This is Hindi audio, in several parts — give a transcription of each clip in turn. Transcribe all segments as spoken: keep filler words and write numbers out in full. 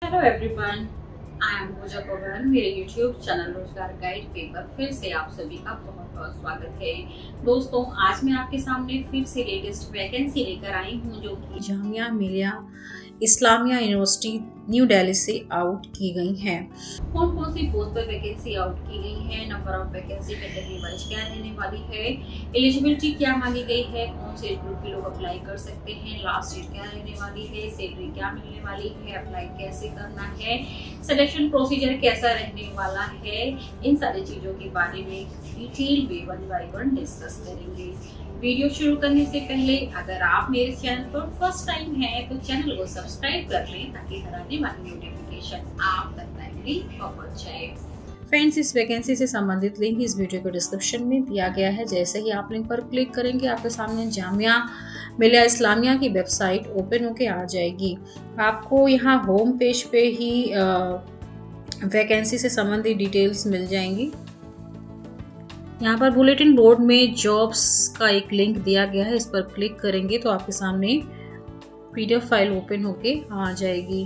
Hello everyone, I am Pooja Pawan. मेरे यूट्यूब चैनल रोजगार गाइड पे पर फिर से आप सभी का बहुत बहुत स्वागत है। दोस्तों, आज मैं आपके सामने फिर से लेटेस्ट वैकेंसी लेकर आई हूँ जो कि जामिया मिलिया इस्लामिया यूनिवर्सिटी न्यू दिल्ली से आउट की गई है। कौन कौन सी पोस्ट पर वैकेंसी आउट की गई है, number of vacancy category wise क्या रहने वाली है, एलिजिबिलिटी क्या मांगी गई है, कौन से ग्रुप के लोग अप्लाई कर सकते हैं, लास्ट डेट क्या रहने वाली है, सैलरी क्या मिलने वाली है, अप्लाई कैसे करना है, सिलेक्शन प्रोसीजर कैसा रहने वाला है, इन सारी चीजों के बारे में डिटेल में वन बाय वन डिस्कस करेंगे। वीडियो शुरू करने से पहले अगर आप मेरे चैनल पर फर्स्ट टाइम हैं तो चैनल को सब्सक्राइब कर लें ताकि हर आने वाली नोटिफिकेशन आप तक टाइमली पहुंच जाए। फ्रेंड्स, इस वैकेंसी से संबंधित लिंक इस वीडियो के डिस्क्रिप्शन में दिया गया है। जैसे ही आप लिंक पर क्लिक करेंगे आपके सामने जामिया मिलिया इस्लामिया की वेबसाइट ओपन होके आ जाएगी। आपको यहाँ होम पेज पे ही वैकेंसी से संबंधित डिटेल्स मिल जाएंगी। यहाँ पर बुलेटिन बोर्ड में जॉब्स का एक लिंक दिया गया है, इस पर क्लिक करेंगे तो आपके सामने पीडीएफ फाइल ओपन होके आ जाएगी।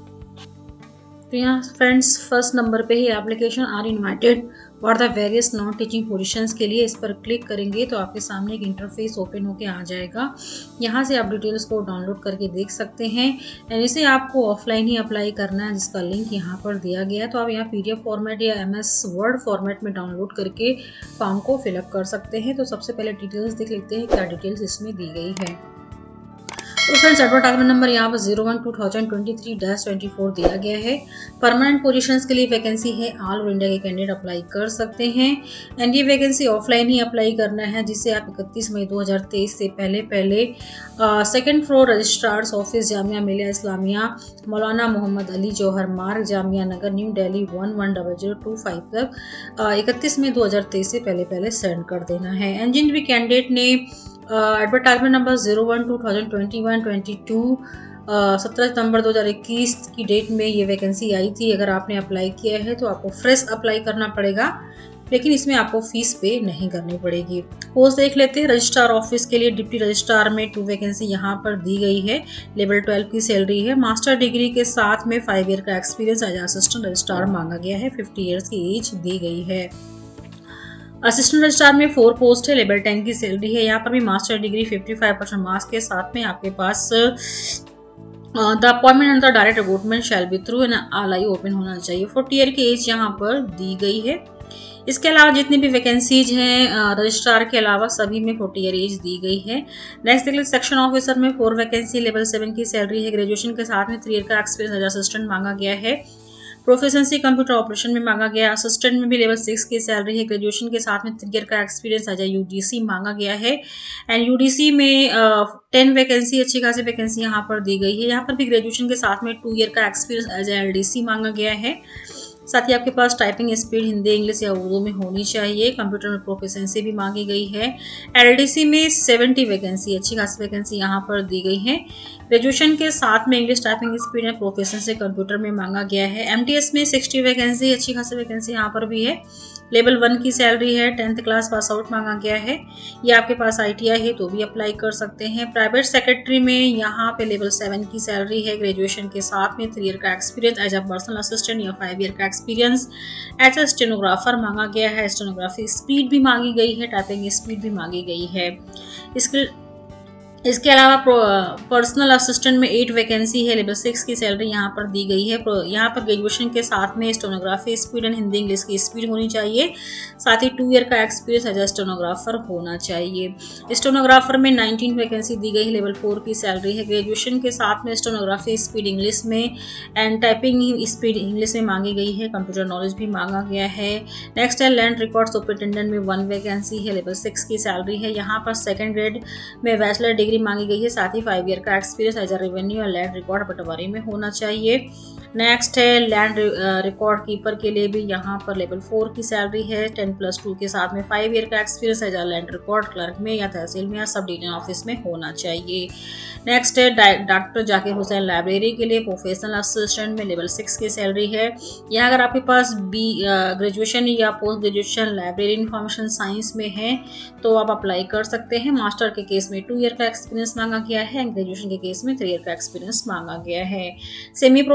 तो यहाँ फ्रेंड्स फर्स्ट नंबर पे ही applications are invited for the various non teaching positions के लिए इस पर क्लिक करेंगे तो आपके सामने एक इंटरफेस ओपन होके आ जाएगा। यहाँ से आप डिटेल्स को डाउनलोड करके देख सकते हैं। एंड इसे आपको ऑफलाइन ही अप्लाई करना है जिसका लिंक यहाँ पर दिया गया है। तो आप यहाँ पीडीएफ फॉर्मेट या एमएस वर्ड फॉर्मेट में डाउनलोड करके फॉर्म को फिलअप कर सकते हैं। तो सबसे पहले डिटेल्स देख लेते हैं क्या डिटेल्स इसमें दी गई है। तो फ्रेंड्स, एडवर्टाइजमेंट नंबर यहाँ पर zero one two thousand twenty three dash twenty four दिया गया है। परमानेंट पोजीशंस के लिए वैकेंसी है, ऑल ओवर इंडिया के कैंडिडेट अप्लाई कर सकते हैं। एंड ये वैकेंसी ऑफलाइन ही अप्लाई करना है जिससे आप इकतीस मई दो हज़ार तेईस से पहले पहले second floor registrar's office Jamia Millia Islamia Maulana Mohammad Ali Jauhar Marg Jamia Nagar New Delhi one one double zero two five तक इकतीस मई दो हज़ार तेईस से पहले पहले सेंड कर देना है। एंड जिन भी कैंडिडेट ने advertisement number zero one two thousand twenty one twenty two सत्रह सितंबर दो हज़ार इक्कीस की डेट में ये वैकेंसी आई थी, अगर आपने अप्लाई किया है तो आपको फ्रेश अप्लाई करना पड़ेगा, लेकिन इसमें आपको फीस पे नहीं करनी पड़ेगी। पोस्ट देख लेते हैं। रजिस्ट्रार ऑफिस के लिए डिप्टी रजिस्ट्रार में टू वैकेंसी यहाँ पर दी गई है। लेवल ट्वेल्व की सैलरी है। मास्टर डिग्री के साथ में फाइव ईयर का एक्सपीरियंस एज असिस्टेंट रजिस्ट्रार मांगा गया है। फिफ्टी ईयर्स की एज दी गई है। असिस्टेंट रजिस्ट्रार में फोर पोस्ट है। लेवल टेन की सैलरी है। यहाँ पर भी मास्टर डिग्री पचपन परसेंट मार्क्स के साथ में आपके पास the appointment and the direct recruitment shall be through an RI open होना चाहिए। फोर्टी ईयर की एज यहाँ पर दी गई है। इसके अलावा जितनी भी वैकेंसीज हैं रजिस्ट्रार के अलावा सभी में फोर्टी ईयर एज दी गई है। नेक्स्ट देख लीजिए, सेक्शन ऑफिसर में फोर वैकेंसी, लेवल सेवन की सैलरी है। ग्रेजुएशन के साथ में थ्री ईयर का एक्सपीरियंस एज असिस्टेंट मांगा गया है। प्रोफिशिएंसी कंप्यूटर ऑपरेशन में मांगा गया है। असिस्टेंट में भी लेवल सिक्स की सैलरी है। ग्रेजुएशन के साथ में थ्री ईयर का एक्सपीरियंस एज यूडीसी मांगा गया है। एंड यूडीसी में टेन वैकेंसी, अच्छी खासी वैकेंसी यहाँ पर दी गई है। यहाँ पर भी ग्रेजुएशन के साथ में टू ईयर का एक्सपीरियंस एज एलडीसी मांगा गया है। साथ ही आपके पास टाइपिंग स्पीड हिंदी इंग्लिश या उर्दू में होनी चाहिए। कंप्यूटर में प्रोफिशिएंसी भी मांगी गई है। एलडीसी में सेवेंटी वैकेंसी, अच्छी खासी वैकेंसी यहाँ पर दी गई है। ग्रेजुएशन के साथ में इंग्लिश टाइपिंग स्पीड या प्रोफिशिएंसी कंप्यूटर में मांगा गया है। एमटीएस में सिक्सटी वैकेंसी, अच्छी खासी वैकेंसी यहाँ पर भी है। लेवल वन की सैलरी है। टेंथ क्लास पास आउट मांगा गया है। ये आपके पास आईटीआई है तो भी अप्लाई कर सकते हैं। प्राइवेट सेक्रेटरी में यहाँ पे लेवल सेवन की सैलरी है। ग्रेजुएशन के साथ में थ्री ईयर का experience as a personal assistant या फाइव ईयर का एक्सपीरियंस एज अ स्टेनोग्राफर मांगा गया है। स्टेनोग्राफी स्पीड भी मांगी गई है, टाइपिंग स्पीड भी मांगी गई है। इसके इसके अलावा पर्सनल असिस्टेंट में एट वैकेंसी है। लेवल सिक्स की सैलरी यहाँ पर दी गई है। यहाँ पर ग्रेजुएशन के साथ में stenography speed and Hindi English की स्पीड होनी चाहिए। साथ ही टू ईयर का एक्सपीरियंस एज अ स्टेनोग्राफर होना चाहिए। स्टेनोग्राफर में नाइनटीन वैकेंसी दी गई है। लेवल फोर की सैलरी है। ग्रेजुएशन के साथ में स्टेनोग्राफी स्पीड इंग्लिश में एंड टाइपिंग स्पीड इंग्लिश में मांगी गई है। कंप्यूटर नॉलेज भी मांगा गया है। नेक्स्ट है लैंड रिकॉर्ड सुपरिटेंडेंट में वन वैकेंसी है। लेवल सिक्स की सैलरी है। यहाँ पर सेकेंड ग्रेड में बैचलर डिग्री मांगी गई है। साथ ही फाइव ईयर का एक्सपीरियंस एज अ रेवेन्यू और लैंड रिकॉर्ड पटवारी में होना चाहिए। नेक्स्ट है लैंड रिकॉर्ड कीपर के लिए भी यहाँ पर लेवल फोर की सैलरी है। टेन प्लस टू के साथ में फाइव ईयर का experience as a land record clerk में या तहसील में या सब डिवीजन ऑफिस में होना चाहिए। नेक्स्ट है डॉक्टर जाकिर हुसैन लाइब्रेरी के लिए प्रोफेशनल असिस्टेंट में लेवल सिक्स की सैलरी है। यहाँ अगर आपके पास बी ग्रेजुएशन या post graduation library information science में है तो आप अप्लाई कर सकते हैं। मास्टर के केस में टू ईयर का एक्सपीरियंस मांगा गया है। ग्रेजुएशन के केस में थ्री ईयर का एक्सपीरियंस मांगा गया है। सेमी प्रोफेशनल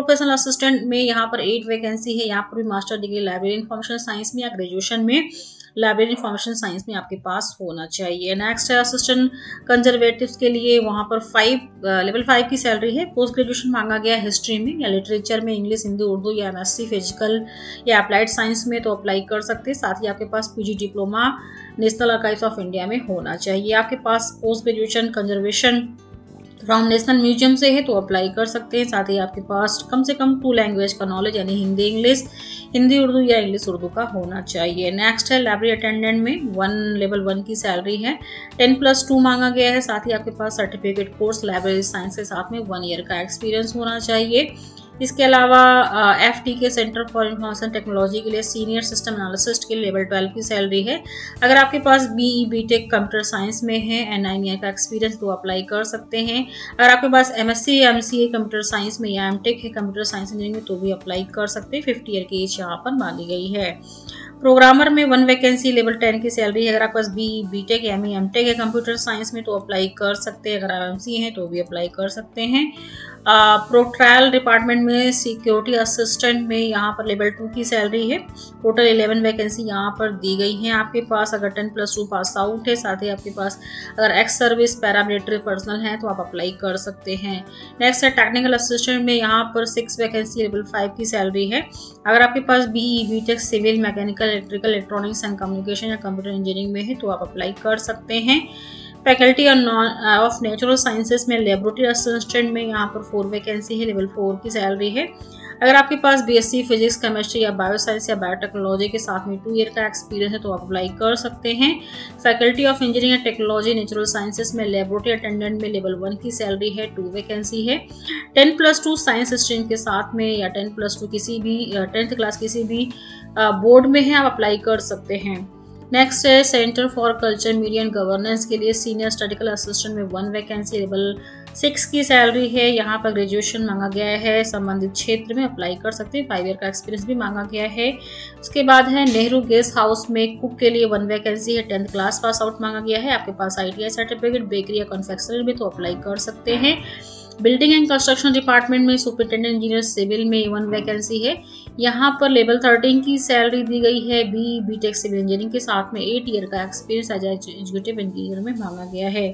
असिस्टेंट में यहाँ पर एट वैकेंसी है। यहाँ पर भी master degree library information science में या ग्रेजुएशन में लाइब्रेरी इंफॉर्मेशन साइंस में आपके पास होना चाहिए। नेक्स्ट है असिस्टेंट कंजर्वेटिव्स के लिए, वहाँ पर फाइव लेवल फाइव की सैलरी है। पोस्ट ग्रेजुएशन मांगा गया है हिस्ट्री में या लिटरेचर में, इंग्लिश, हिंदी, उर्दू या एमएससी फिजिकल या अप्लाइड साइंस में तो अप्लाई कर सकते हैं। साथ ही आपके पास PG diploma national archives of India में होना चाहिए। आपके पास post graduation conservation from national museum से है तो अप्लाई कर सकते हैं। साथ ही आपके पास कम से कम टू लैंग्वेज का नॉलेज यानी हिंदी इंग्लिश, हिंदी उर्दू या इंग्लिश उर्दू का होना चाहिए। नेक्स्ट है लाइब्रेरी अटेंडेंट में वन लेवल वन की सैलरी है। टेन प्लस टू मांगा गया है। साथ ही आपके पास सर्टिफिकेट कोर्स लाइब्रेरी साइंस के साथ में वन ईयर का एक्सपीरियंस होना चाहिए। इसके अलावा F T K centre for information technology के लिए सीनियर सिस्टम एनालिसिस्ट के लिए लेवल ट्वेल्व की सैलरी है। अगर आपके पास बीई बीटेक कंप्यूटर साइंस में है एंड नाइन ईयर का एक्सपीरियंस तो अप्लाई कर सकते हैं। अगर आपके पास एमएससी या एमसीए कंप्यूटर साइंस में या एमटेक है कंप्यूटर साइंस इंजीनियरिंग में तो भी अप्लाई कर सकते हैं। फिफ्टी ईयर की एज यहाँ पर मांगी गई है। प्रोग्रामर में वन वैकेंसी लेवल टेन की सैलरी है। अगर आपके पास बी बीटेक एम एमटेक है कंप्यूटर साइंस में तो अप्लाई कर सकते हैं। अगर आप एमसी हैं तो भी अप्लाई कर सकते हैं। प्रो ट्रायल डिपार्टमेंट में सिक्योरिटी असिस्टेंट में यहाँ पर लेवल टू की सैलरी है। टोटल इलेवन वैकेंसी यहाँ पर दी गई हैं आपके पास। अगर ten plus two pass out है, साथ ही आपके पास अगर एक्स सर्विस पैरामिलिट्री पर्सनल है तो आप अप्लाई कर सकते हैं। नेक्स्ट है टेक्निकल असिस्टेंट में, यहाँ पर सिक्स वैकेंसी लेवल फाइव की सैलरी है। अगर आपके पास BE BTech civil mechanical electrical electronics and communication या कंप्यूटर इंजीनियरिंग में है तो आप अप्लाई कर सकते हैं। फैकल्टी ऑफ नेचुरल साइंसेस में लेबोरेटरी असिस्टेंट में यहाँ पर फोर वैकेंसी है, लेवल फोर की सैलरी है। अगर आपके पास बीएससी फिजिक्स केमिस्ट्री या बायोसाइंस या बायोटेक्नोलॉजी के साथ में टू ईयर का एक्सपीरियंस है तो आप अप्लाई कर सकते हैं। Faculty of engineering and technology natural sciences में लेबोरेटरी अटेंडेंट में लेवल वन की सैलरी है, टू वैकेंसी है। Ten plus two science stream के साथ में या टेन प्लस टू किसी भी टेंथ क्लास किसी भी बोर्ड में है आप अप्लाई कर सकते हैं। नेक्स्ट है centre for culture media and governance के लिए सीनियर स्टडिकल असिस्टेंट में वन वैकेंसी लेवल सिक्स की सैलरी है। यहाँ पर ग्रेजुएशन मांगा गया है, संबंधित क्षेत्र में अप्लाई कर सकते हैं। फाइव ईयर का एक्सपीरियंस भी मांगा गया है। उसके बाद है नेहरू गेस्ट हाउस में कुक के लिए वन वैकेंसी है, टेंथ क्लास पास आउट मांगा गया है। आपके पास आईटीआई सर्टिफिकेट बेकरी या कन्फेक्शनरी में तो अप्लाई कर सकते हैं। बिल्डिंग एंड कंस्ट्रक्शन डिपार्टमेंट में सुपरिटेंडेंट इंजीनियर सिविल में वन वैकेंसी है। यहाँ पर लेवल थर्टीन की सैलरी दी गई है। बी बीटेक सिविल इंजीनियरिंग के साथ में एट ईयर का एक्सपीरियंस एज एग्जीक्यूटिव इंजीनियर में मांगा गया है।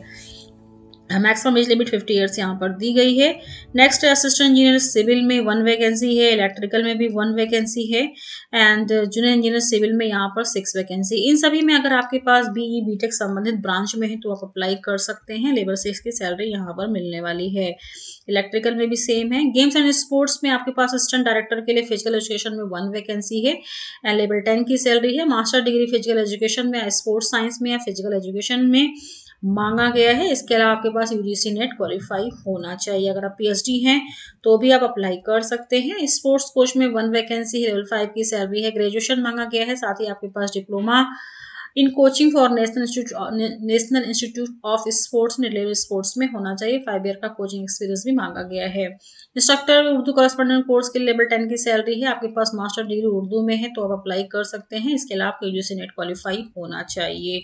Maximum age limit fifty years यहाँ पर दी गई है। नेक्स्ट असिस्टेंट इंजीनियर सिविल में वन वैकेंसी है, इलेक्ट्रिकल में भी वन वैकेंसी है एंड जूनियर इंजीनियर सिविल में यहाँ पर सिक्स वैकेंसी। इन सभी में अगर आपके पास बीई बीटेक संबंधित ब्रांच में है तो आप अप्लाई कर सकते हैं। लेवल सिक्स की सैलरी यहाँ पर मिलने वाली है। इलेक्ट्रिकल में भी सेम है। गेम्स एंड स्पोर्ट्स में आपके पास असिस्टेंट डायरेक्टर के लिए फिजिकल एजुकेशन में वन वैकेंसी है एंड लेवल टेन की सैलरी है। मास्टर डिग्री फिजिकल एजुकेशन में, स्पोर्ट्स साइंस में या फिजिकल एजुकेशन में मांगा गया है। इसके अलावा आपके पास यूजीसी नेट क्वालिफाई होना चाहिए। अगर आप पीएचडी हैं तो भी आप अप्लाई कर सकते हैं। स्पोर्ट्स कोच में वन वैकेंसी है, लेवल फाइव की सैलरी है। ग्रेजुएशन मांगा गया है। साथ ही आपके पास diploma in coaching for national institute national institute of sports level sports में होना चाहिए। फाइव ईयर का कोचिंग एक्सपीरियंस भी मांगा गया है। इंस्ट्रक्टर उर्दू कॉरेस्पॉन्डेंट कोर्स के लेवल टेन की सैलरी है। आपके पास मास्टर डिग्री उर्दू में है तो आप अप्लाई कर सकते हैं। इसके अलावा आपको यूजीसी नेट क्वालिफाई होना चाहिए।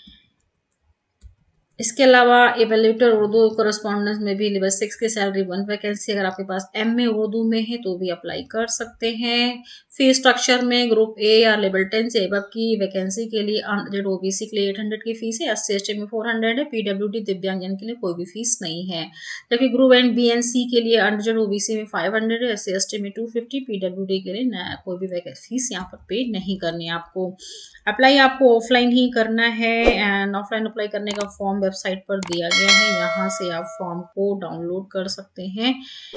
इसके अलावा एवेल्यूटर उर्दू कोरेस्पॉन्डेंस में भी लेवल सिक्स की सैलरी वन वैकेंसी। अगर आपके पास एम ए उर्दू में है तो भी अप्लाई कर सकते हैं। फी स्ट्रक्चर में ग्रुप ए या लेवल टेन से एबव की वैकेंसी के लिए हंड्रेड ओबीसी के लिए एट हंड्रेड की फीस है। एस सी एस टी में फोर हंड्रेड है। पीडब्ल्यूडी दिव्यांगजन के लिए कोई भी फीस नहीं है। जबकि group and B and C के लिए हंड्रेड ओबीसी में फाइव हंड्रेड है। एस सी एस टी में टू फिफ्टी। पीडब्ल्यूडी के लिए कोई भी फीस यहाँ पर पे नहीं करनी है आपको। अप्लाई आपको ऑफलाइन ही करना है एंड ऑफलाइन अप्लाई करने का फॉर्म वेबसाइट पर दिया गया है। यहाँ से आप फॉर्म को डाउनलोड कर सकते हैं।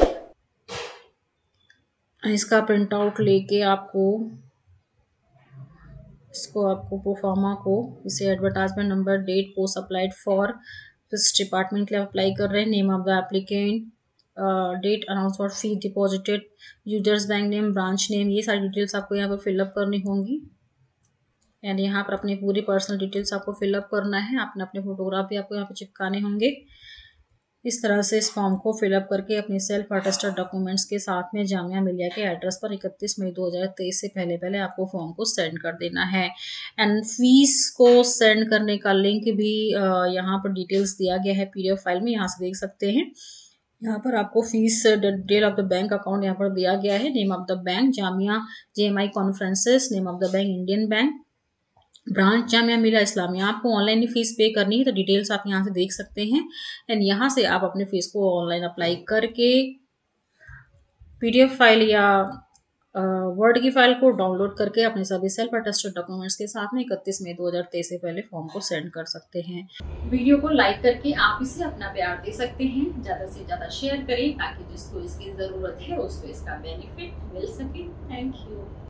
इसका प्रिंट आउट लेके आपको इसको आपको प्रोफार्मा को इसे advertisement number, date, post applied for किस डिपार्टमेंट के लिए अप्लाई कर रहे हैं, name of the applicant, date announce और fee deposited, users bank name, branch name, ये सारी डिटेल्स आपको यहाँ पर फिलअप करनी होंगी। एंड यहाँ पर अपनी पूरी पर्सनल डिटेल्स आपको फिलअप करना है। आपने अपने फोटोग्राफ भी आपको यहाँ पे चिपकाने होंगे। इस तरह से इस फॉर्म को फिलअप करके अपने सेल्फ अटेस्टेड डॉक्यूमेंट्स के साथ में जामिया मिलिया के एड्रेस पर इकतीस मई दो हज़ार तेईस से पहले पहले आपको फॉर्म को सेंड कर देना है। एंड फीस को सेंड करने का लिंक भी यहाँ पर डिटेल्स दिया गया है पीडीएफ फाइल में, यहाँ से देख सकते हैं। यहाँ पर आपको fees detail of the bank account यहाँ पर दिया गया है। Name of the bank Jamia J M I conferences, name of the bank Indian bank, branch Jamia Millia Islamia. आपको ऑनलाइन ही फीस पे करनी है तो डिटेल्स आप यहाँ से देख सकते हैं। एंड यहाँ से आप अपने फीस को ऑनलाइन अप्लाई करके पीडीएफ फाइल या वर्ड uh, की फाइल को डाउनलोड करके अपने सभी सेल्फ अटेस्टेड डॉक्यूमेंट्स के साथ में इकतीस मई दो हज़ार तेईस से पहले फॉर्म को सेंड कर सकते हैं। वीडियो को लाइक करके आप इसे अपना प्यार दे सकते हैं, ज़्यादा से ज़्यादा शेयर करें ताकि जिसको इसकी ज़रूरत है उसको इसका बेनिफिट मिल सके। Thank you.